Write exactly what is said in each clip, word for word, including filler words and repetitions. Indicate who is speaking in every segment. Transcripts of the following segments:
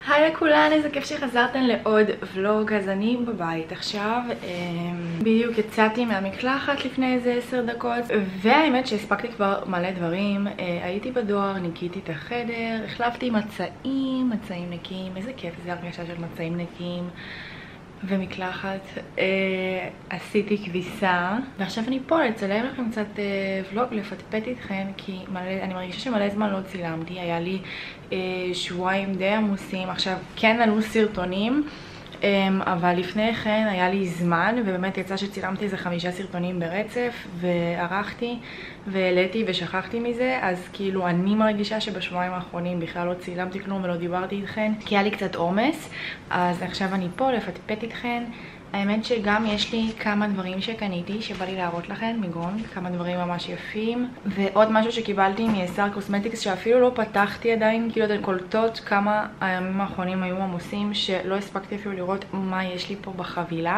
Speaker 1: היי לכולן, איזה כיף שחזרתן לעוד ולוג. אז אני בבית עכשיו, בדיוק יצאתי מהמקלחת לפני איזה עשר דקות, והאמת שהספקתי כבר מלא דברים. הייתי בדואר, ניקיתי את החדר, החלפתי מצעים, מצעים נקיים, איזה כיף זה הרגשה של מצעים נקיים ומקלחת. אה, עשיתי כביסה, ועכשיו אני פה לצלם לכם קצת אה, ולוג, לפטפט איתכם, כי מלא, אני מרגישה שמלא זמן לא צילמתי. היה לי אה, שבועיים די עמוסים. עכשיו כן עלו סרטונים, אה, אבל לפני כן היה לי זמן, ובאמת יצא שצילמתי איזה חמישה סרטונים ברצף, וערכתי והעליתי ושכחתי מזה. אז כאילו אני מרגישה שבשבועיים האחרונים בכלל לא צילמתי כלום ולא דיברתי איתכן, כי היה לי קצת עומס. אז עכשיו אני פה לפטפט איתכן. האמת שגם יש לי כמה דברים שקניתי שבא לי להראות לכם מגונג, כמה דברים ממש יפים, ועוד משהו שקיבלתי מ-סאר קוסמטיקס שאפילו לא פתחתי עדיין. כאילו אתן קולטות כמה הימים האחרונים היו עמוסים שלא הספקתי אפילו לראות מה יש לי פה בחבילה.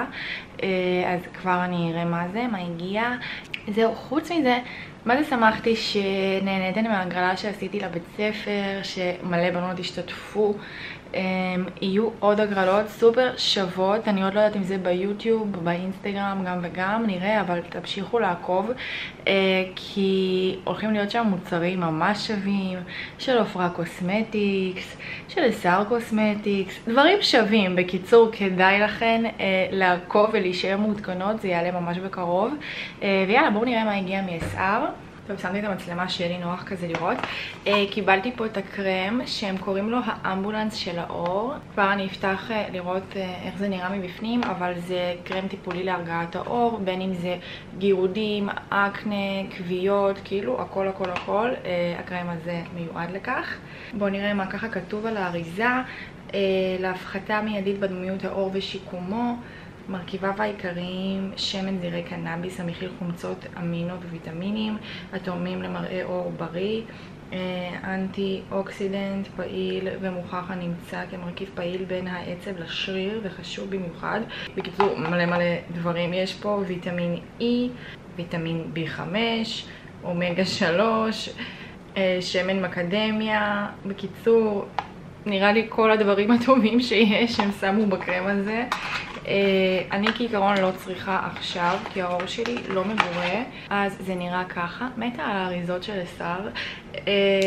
Speaker 1: אז כבר אני אראה מה זה, מה הגיע. זהו, חוץ מזה, מה זה שמחתי שנהנתן מההגרלה שעשיתי לבית ספר, שמלא בנות השתתפו. Um, יהיו עוד הגרלות סופר שוות. אני עוד לא יודעת אם זה ביוטיוב, באינסטגרם, גם וגם, נראה, אבל תמשיכו לעקוב, uh, כי הולכים להיות שם מוצרים ממש שווים, של עופרה קוסמטיקס, של סאר קוסמטיקס, דברים שווים. בקיצור, כדאי לכן uh, לעקוב ולהישאר מעודכנות, זה יעלה ממש בקרוב. uh, ויאללה, בואו נראה מה הגיע מ-סאר. טוב, שמתי את המצלמה שיהיה לי נוח כזה לראות. Uh, קיבלתי פה את הקרם שהם קוראים לו האמבולנס של האור. כבר אני אפתח uh, לראות uh, איך זה נראה מבפנים, אבל זה קרם טיפולי להרגעת האור, בין אם זה גירודים, אקנה, כוויות, כאילו הכל הכל הכל. Uh, הקרם הזה מיועד לכך. בואו נראה מה ככה כתוב על האריזה. uh, להפחתה מיידית בדמיות העור ושיקומו. מרכיביו העיקריים: שמן זרעי קנאביס המכיל חומצות אמינו וויטמינים התורמים למראה עור בריא, אנטי אוקסידנט פעיל ומוכח הנמצא כמרכיב פעיל בין העצב לשריר וחשוב במיוחד. בקיצור, מלא מלא דברים יש פה. ויטמין E, ויטמין בי חמש, אומגה שלוש, שמן מקדמיה. בקיצור, נראה לי כל הדברים הטובים שיש הם שמו בקרם הזה. Uh, אני כעיקרון לא צריכה עכשיו, כי העור שלי לא מבורה, אז זה נראה ככה. מתה על האריזות של סאר. uh,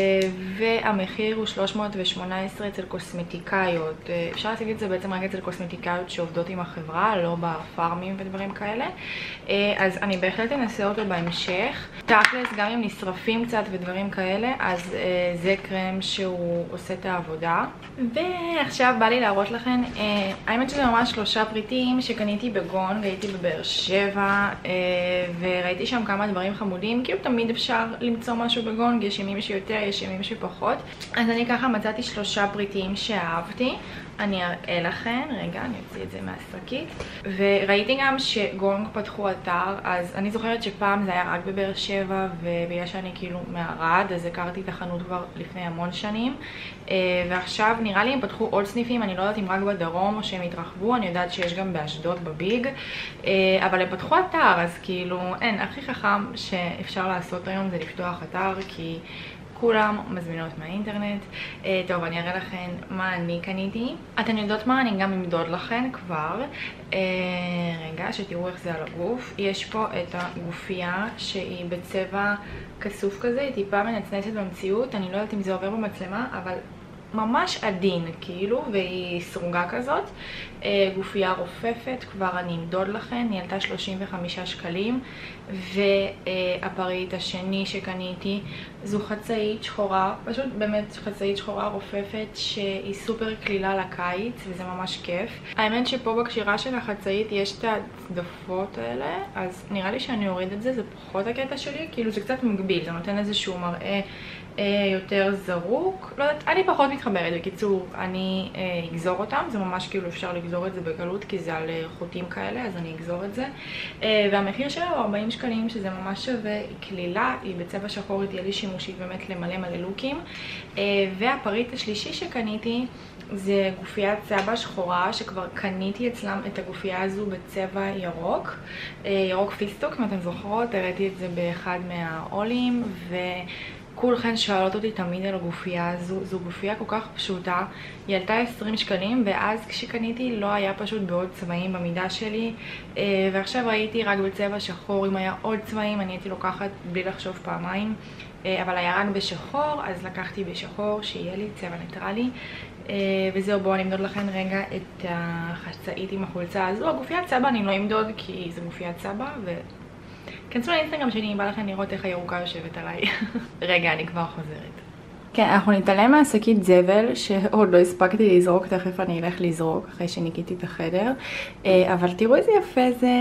Speaker 1: והמחיר הוא שלוש מאות ושמונה עשרה אצל קוסמטיקאיות. uh, אפשר להשיג את זה בעצם רק אצל קוסמטיקאיות שעובדות עם החברה, לא בפארמים ודברים כאלה. uh, אז אני בהחלט אנסה אותו בהמשך. תכלס, גם אם נשרפים קצת ודברים כאלה, אז uh, זה קרם שהוא עושה את העבודה. ועכשיו בא לי להראות לכם, uh, האמת שזה ממש שלושה פריטים שקניתי בגונג. הייתי בבאר שבע וראיתי שם כמה דברים חמודים. כאילו תמיד אפשר למצוא משהו בגונג, יש ימים שיותר, יש ימים שפחות. אז אני ככה מצאתי שלושה פריטים שאהבתי. אני אראה לכם, רגע, אני אוציא את זה מהשקית. וראיתי גם שגונג פתחו אתר, אז אני זוכרת שפעם זה היה רק בבאר שבע, ובגלל שאני כאילו מערד, אז הכרתי את החנות כבר לפני המון שנים. ועכשיו נראה לי הם פתחו עוד סניפים, אני לא יודעת אם רק בדרום או שהם התרחבו, אני יודעת שיש גם באשדוד בביג, אבל הם פתחו אתר, אז כאילו אין, הכי חכם שאפשר לעשות היום זה לפתוח אתר, כי כולם מזמינות מהאינטרנט. uh, טוב, אני אראה לכם מה אני קניתי. אתן יודעות מה? אני גם אמדוד לכם כבר. uh, רגע, שתראו איך זה על הגוף. יש פה את הגופייה שהיא בצבע כסוף כזה, היא טיפה מנצנצת במציאות. אני לא יודעת אם זה עובר במצלמה, אבל ממש עדין כאילו, והיא סרוגה כזאת. uh, גופייה רופפת, כבר אני אמדוד לכם, היא עלתה שלושים וחמישה שקלים. והפריט השני שקניתי זו חצאית שחורה, פשוט באמת חצאית שחורה רופפת שהיא סופר כלילה לקיץ, וזה ממש כיף. האמת שפה בקשירה של החצאית יש את הצדפות האלה, אז נראה לי שאני אוריד את זה, זה פחות הקטע שלי, כאילו זה קצת מגביל, זה נותן איזשהו מראה אה, יותר זרוק, לא יודעת, אני פחות מתחברת. בקיצור, אני אה, אגזור אותם, זה ממש כאילו אפשר לגזור את זה בקלות, כי זה על אה, חוטים כאלה, אז אני אגזור את זה. אה, והמחיר שלה הוא ארבעים שקלים, שזה ממש שווה. היא כלילה, היא בצבע שחור, היא תהיה לי שימושית באמת למלא מלא לוקים. אה, והפריט השלישי שקניתי זה גופיית סבא שחורה, שכבר קניתי אצלם את הגופייה הזו בצבע ירוק, ירוק פיסטוק, אם אתם זוכרות, הראיתי את זה באחד מהאולים, ו... כולכן שואלות אותי תמיד על הגופייה הזו, זו גופייה כל כך פשוטה, היא עלתה עשרים שקלים, ואז כשקניתי לא היה פשוט בעוד צבעים במידה שלי, ועכשיו ראיתי רק בצבע שחור. אם היה עוד צבעים אני הייתי לוקחת בלי לחשוב פעמיים, אבל היה רק בשחור, אז לקחתי בשחור שיהיה לי צבע ניטרלי. וזהו, בואו אני אמדוד לכם רגע את החצאית עם החולצה הזו. הגופיית סבא אני לא אמדוד כי זה גופיית סבא, וכנסו לאינסטגרם שלי אם בא לכם לראות איך הירוקה יושבת עליי. רגע, אני כבר חוזרת. כן, אנחנו נתעלם מהשקית זבל שעוד לא הספקתי לזרוק, תכף אני אלך לזרוק אחרי שניקיתי את החדר. אבל תראו איזה יפה זה,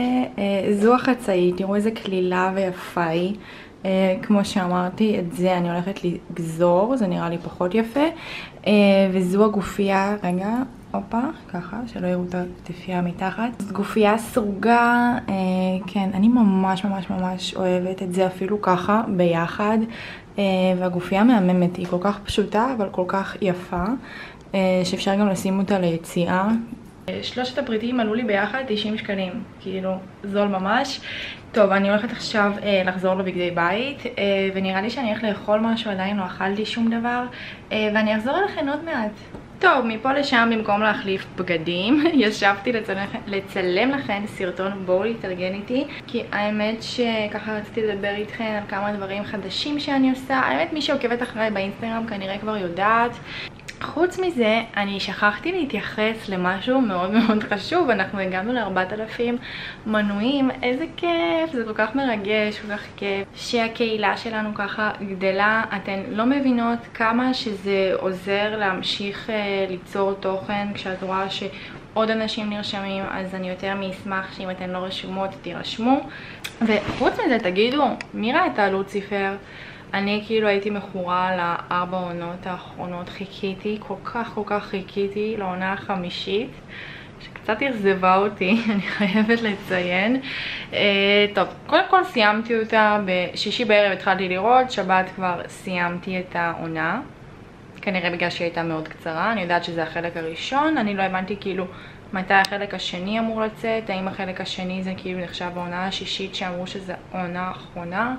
Speaker 1: זו החצאית, תראו איזה כלילה ויפה היא. Uh, כמו שאמרתי, את זה אני הולכת לגזור, זה נראה לי פחות יפה. uh, וזו הגופייה, רגע, אופה, ככה, שלא יראו את הכתפייה מתחת. זאת גופייה סרוגה, uh, כן, אני ממש ממש ממש אוהבת את זה אפילו ככה, ביחד. uh, והגופייה מהממת, היא כל כך פשוטה, אבל כל כך יפה, uh, שאפשר גם לשים אותה ליציאה. שלושת הפריטים עלו לי ביחד תשעים שקלים, כאילו זול ממש. טוב, אני הולכת עכשיו אה, לחזור לבגדי בית, אה, ונראה לי שאני הולכת לאכול משהו, עדיין לא אכלתי שום דבר, אה, ואני אחזור אליכם עוד מעט. טוב, מפה לשם במקום להחליף בגדים, ישבתי לצלם, לצלם לכם סרטון, בואו להתארגן איתי, כי האמת שככה רציתי לדבר איתכם על כמה דברים חדשים שאני עושה. האמת מי שעוקבת אחריי באינסטגרם כנראה כבר יודעת. חוץ מזה, אני שכחתי להתייחס למשהו מאוד מאוד חשוב. אנחנו הגענו ל-ארבעת אלפים מנויים, איזה כיף, זה כל כך מרגש, כל כך כיף שהקהילה שלנו ככה גדלה. אתן לא מבינות כמה שזה עוזר להמשיך uh, ליצור תוכן כשאת רואה שעוד אנשים נרשמים, אז אני יותר מאשמח שאם אתן לא רשומות תירשמו. וחוץ מזה תגידו, מי ראה את לוציפר? אני כאילו הייתי מכורה לארבע עונות האחרונות, חיכיתי, כל כך כל כך חיכיתי לעונה החמישית, שקצת אכזבה אותי, אני חייבת לציין. אה, טוב, קודם כל סיימתי אותה, בשישי בערב התחלתי לראות, שבת כבר סיימתי את העונה, כנראה בגלל שהיא הייתה מאוד קצרה. אני יודעת שזה החלק הראשון, אני לא הבנתי כאילו מתי החלק השני אמור לצאת, האם החלק השני זה כאילו נחשב העונה השישית שאמרו שזה העונה האחרונה.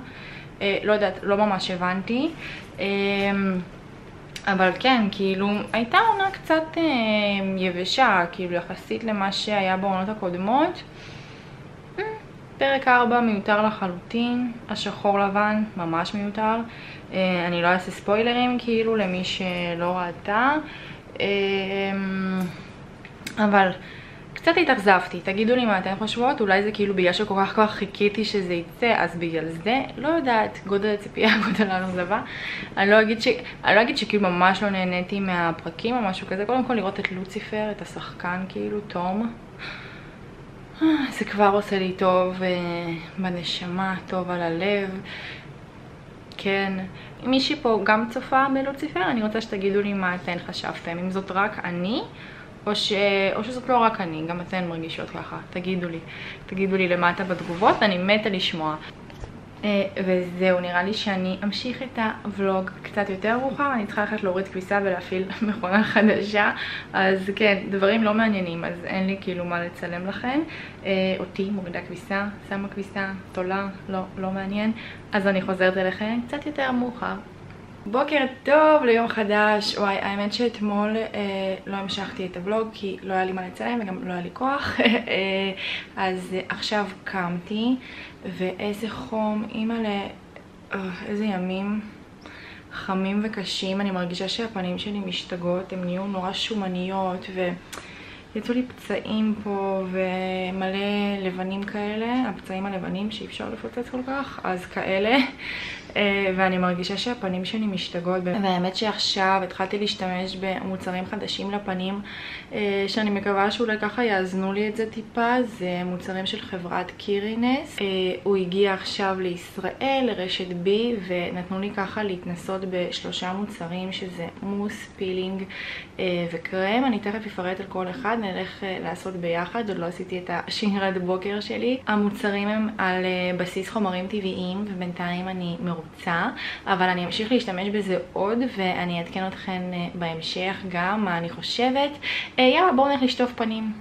Speaker 1: לא יודעת, לא ממש הבנתי, אבל כן, כאילו הייתה עונה קצת יבשה, כאילו יחסית למה שהיה בעונות הקודמות. פרק ארבע מיותר לחלוטין, השחור לבן ממש מיותר. אני לא אעשה ספוילרים כאילו למי שלא ראתה, אבל קצת התאכזבתי. תגידו לי מה אתן חושבות, אולי זה כאילו בגלל שכל כך כל כך חיכיתי שזה יצא, אז בגלל זה, לא יודעת, גודל הציפייה, גודל האכזבה. אני לא אגיד ש... אני לא אגיד שכאילו ממש לא נהניתי מהפרקים או משהו כזה. קודם כל לראות את לוציפר, את השחקן כאילו, תום, זה כבר עושה לי טוב בנשמה, טוב על הלב. כן, מישהי פה גם צופה בלוציפר, אני רוצה שתגידו לי מה אתן חשבתם, אם זאת רק אני או, ש... או שזאת לא רק אני, גם אתן מרגישות ככה. תגידו לי, תגידו לי למטה בתגובות, אני מתה לשמוע. וזהו, נראה לי שאני אמשיך את הוולוג קצת יותר מאוחר. אני צריכה ללכת להוריד כביסה ולהפעיל מכונה חדשה, אז כן, דברים לא מעניינים, אז אין לי כאילו מה לצלם לכם. אותי מורידה כביסה, שמה כביסה, תולה, לא, לא מעניין, אז אני חוזרת אליכם קצת יותר מאוחר. בוקר טוב ליום חדש. וואי, האמת שאתמול אה, לא המשכתי את הוולוג כי לא היה לי מה לצלם וגם לא היה לי כוח. אה, אז עכשיו קמתי, ואיזה חום, אימא'לה, אה, איזה ימים חמים וקשים. אני מרגישה שהפנים שלי משתגעות, הן נהיו נורא שומניות ויצאו לי פצעים פה ומלא לבנים כאלה, הפצעים הלבנים שאי אפשר לפוצץ כל כך, אז כאלה. ואני מרגישה שהפנים שלי משתגעות, והאמת שעכשיו התחלתי להשתמש במוצרים חדשים לפנים שאני מקווה שאולי ככה יאזנו לי את זה טיפה. זה מוצרים של חברת קירינס. הוא הגיע עכשיו לישראל, לרשת בי, ונתנו לי ככה להתנסות בשלושה מוצרים, שזה מוס, פילינג וקרם. אני תכף אפרט על כל אחד, נלך לעשות ביחד, עוד לא עשיתי את השגרת בוקר שלי. המוצרים הם על בסיס חומרים טבעיים, ובינתיים אני מרוצה, אבל אני אמשיך להשתמש בזה עוד, ואני אעדכן אתכם בהמשך גם מה אני חושבת. יאללה, בואו נלך לשטוף פנים.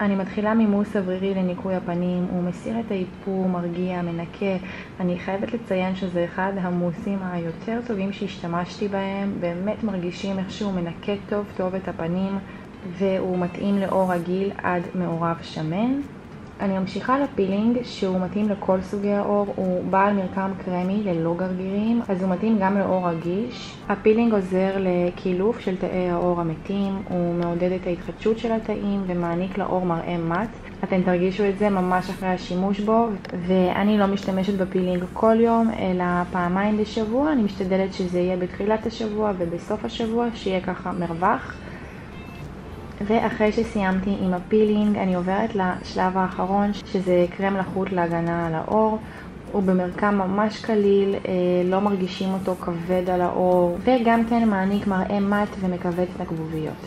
Speaker 1: אני מתחילה ממוס אוורירי לניקוי הפנים, הוא מסיר את האיפור, מרגיע, מנקה. אני חייבת לציין שזה אחד המוסים היותר טובים שהשתמשתי בהם, באמת מרגישים איכשהו מנקה טוב טוב את הפנים, והוא מתאים לאור רגיל עד מעורב שמן. אני ממשיכה לפילינג שהוא מתאים לכל סוגי האור, הוא בעל מרקם קרמי ללא גרגירים, אז הוא מתאים גם לאור רגיש. הפילינג עוזר לקילוף של תאי האור המתים, הוא מעודד את ההתחדשות של התאים ומעניק לאור מראה מט. אתם תרגישו את זה ממש אחרי השימוש בו, ואני לא משתמשת בפילינג כל יום, אלא פעמיים בשבוע. אני משתדלת שזה יהיה בתחילת השבוע ובסוף השבוע, שיהיה ככה מרווח. ואחרי שסיימתי עם הפילינג, אני עוברת לשלב האחרון, שזה קרם לחות להגנה על האור. הוא במרקם ממש קליל, לא מרגישים אותו כבד על האור, וגם כן מעניק מראה מט ומכווץ את הגבוביות.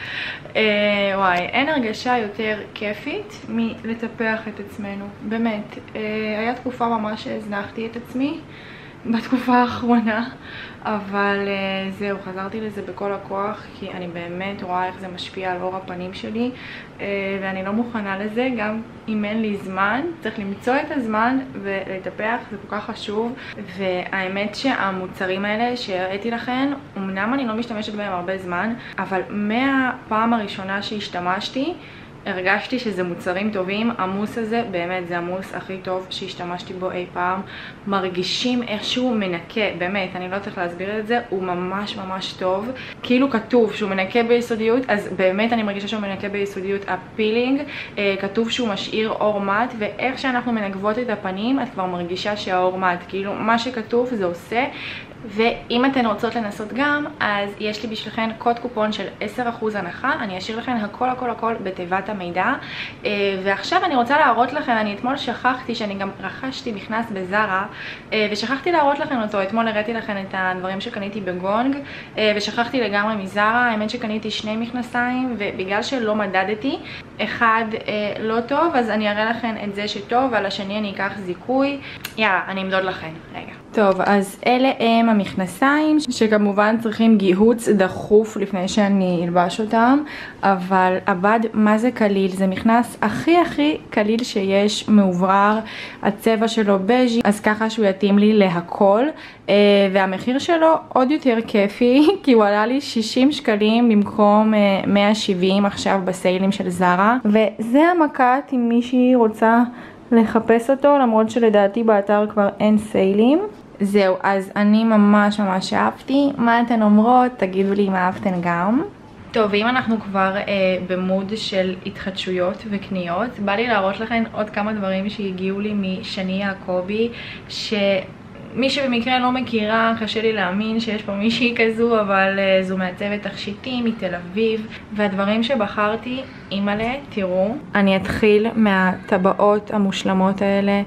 Speaker 1: וואי, אין הרגשה יותר כיפית מלטפח את עצמנו, באמת. היה תקופה ממש שהזנחתי את עצמי בתקופה האחרונה, אבל uh, זהו, חזרתי לזה בכל הכוח, כי אני באמת רואה איך זה משפיע על אור הפנים שלי, uh, ואני לא מוכנה לזה. גם אם אין לי זמן, צריך למצוא את הזמן ולטפח, זה כל כך חשוב. והאמת שהמוצרים האלה שהראיתי לכם, אמנם אני לא משתמשת בהם הרבה זמן, אבל מהפעם הראשונה שהשתמשתי, הרגשתי שזה מוצרים טובים. המוס הזה באמת זה המוס הכי טוב שהשתמשתי בו אי פעם. מרגישים איכשהו מנקה, באמת, אני לא צריך להסביר את זה, הוא ממש ממש טוב. כאילו כתוב שהוא מנקה ביסודיות, אז באמת אני מרגישה שהוא מנקה ביסודיות. הפילינג, אה, כתוב שהוא משאיר אור מט, ואיך שאנחנו מנגבות את הפנים, את כבר מרגישה שהאור מט, כאילו מה שכתוב זה עושה. ואם אתן רוצות לנסות גם, אז יש לי בשבילכן קוד קופון של עשרה אחוז הנחה. אני אשאיר לכן הכל הכל הכל בתיבת המידע. ועכשיו אני רוצה להראות לכם, אני אתמול שכחתי שאני גם רכשתי מכנס בזרה, ושכחתי להראות לכם אותו. אתמול הראיתי לכם את הדברים שקניתי בגונג, ושכחתי לגמרי מזרה. האמת שקניתי שני מכנסיים, ובגלל שלא מדדתי, אחד לא טוב, אז אני אראה לכם את זה שטוב, ועל השני אני אקח זיכוי. יאללה, אני אמדוד לכם. רגע. טוב, אז אלה הם המכנסיים, שכמובן צריכים גיהוץ דחוף לפני שאני אלבש אותם, אבל עבד מה זה קליל. זה מכנס הכי הכי קליל שיש, מעוברר, הצבע שלו בז'י, אז ככה שהוא יתאים לי להכל, והמחיר שלו עוד יותר כיפי, כי הוא עלה לי שישים שקלים במקום מאה שבעים עכשיו בסיילים של זרה, וזה המקת אם מישהי רוצה לחפש אותו, למרות שלדעתי באתר כבר אין סיילים. זהו, אז אני ממש ממש אהבתי. מה אתן אומרות? תגידו לי אם אהבתן גם. טוב, ואם אנחנו כבר אה, במוד של התחדשויות וקניות, בא לי להראות לכם עוד כמה דברים שהגיעו לי משני יעקבי, ש... מי שבמקרה לא מכירה, קשה לי להאמין שיש פה מישהי כזו, אבל uh, זו מעצבת תכשיטים מתל אביב, והדברים שבחרתי, אימאלה, תראו. אני אתחיל מהטבעות המושלמות האלה.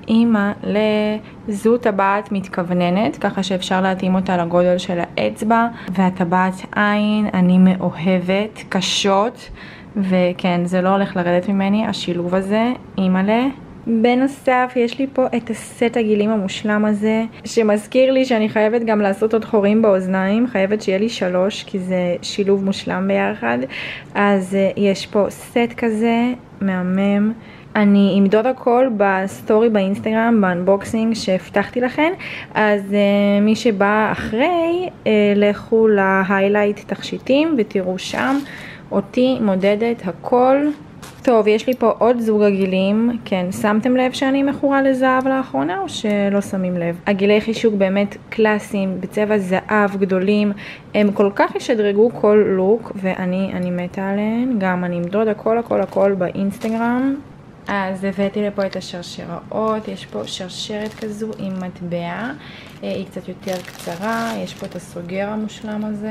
Speaker 1: אימאלה, זו טבעת מתכווננת, ככה שאפשר להתאים אותה לגודל של האצבע, והטבעת עין אני מאוהבת, קשות, וכן, זה לא הולך לרדת ממני, השילוב הזה, אימאלה. בנוסף יש לי פה את הסט הגילים המושלם הזה, שמזכיר לי שאני חייבת גם לעשות עוד חורים באוזניים, חייבת שיהיה לי שלוש, כי זה שילוב מושלם ביחד. אז יש פה סט כזה מהמם. אני אמדוד הכל בסטורי באינסטגרם, באנבוקסינג שהבטחתי לכם, אז uh, מי שבא אחרי, uh, לכו להיילייט תכשיטים ותראו שם. אותי מודדת הכל. טוב, יש לי פה עוד זוג הגילים. כן, שמתם לב שאני מכורה לזהב לאחרונה או שלא שמים לב? הגילי חישוק באמת קלאסיים, בצבע זהב גדולים, הם כל כך ישדרגו כל לוק, ואני אני מתה עליהן. גם אני אמדוד הכל הכל הכל באינסטגרם. אז הבאתי לפה את השרשרות, יש פה שרשרת כזו עם מטבע, היא קצת יותר קצרה, יש פה את הסוגר המושלם הזה,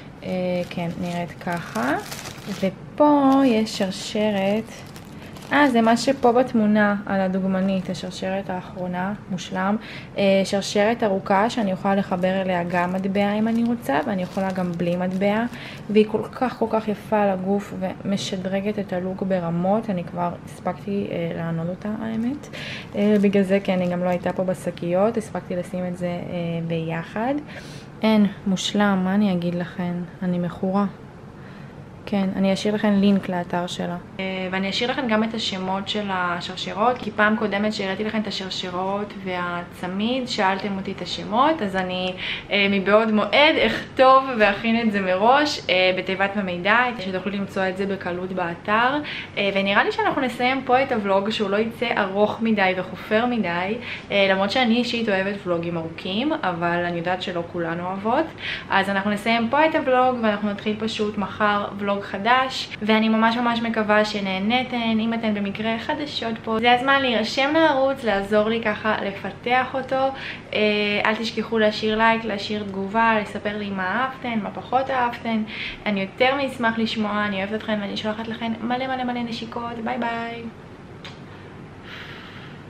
Speaker 1: כן, נראית ככה, ופה יש שרשרת, אה, זה מה שפה בתמונה על הדוגמנית, השרשרת האחרונה, מושלם, שרשרת ארוכה שאני יכולה לחבר אליה גם מטבע אם אני רוצה, ואני יכולה גם בלי מטבע, והיא כל כך כל כך יפה על הגוף ומשדרגת את הלוק ברמות. אני כבר הספקתי אה, לענוד אותה האמת, אה, בגלל זה כן, היא גם לא הייתה פה בשקיות, הספקתי לשים את זה אה, ביחד. אין, מושלם, מה אני אגיד לכם? אני מכורה. כן, אני אשאיר לכם לינק לאתר שלה. ואני אשאיר לכם גם את השמות של השרשרות, כי פעם קודמת שהראיתי לכם את השרשרות והצמיד, שאלתם אותי את השמות, אז אני מבעוד מועד אכתוב ואכין את זה מראש בתיבת המידע, שתוכלו למצוא את זה בקלות באתר. ונראה לי שאנחנו נסיים פה את הוולוג, שהוא לא יצא ארוך מדי וחופר מדי, למרות שאני אישית אוהבת ולוגים ארוכים, אבל אני יודעת שלא כולנו אוהבות. אז אנחנו נסיים פה את הוולוג, ואנחנו נתחיל פשוט מחר ולוג חדש, ואני ממש ממש מקווה שנהנתן. אם אתן במקרה חדשות פה, זה הזמן להירשם לערוץ, לעזור לי ככה לפתח אותו. אל תשכחו להשאיר לייק, להשאיר תגובה, לספר לי מה אהבתן, מה פחות אהבתן. אני יותר מאשמח לשמוע, אני אוהבת אתכן ואני שולחת לכן מלא מלא מלא נשיקות. ביי ביי.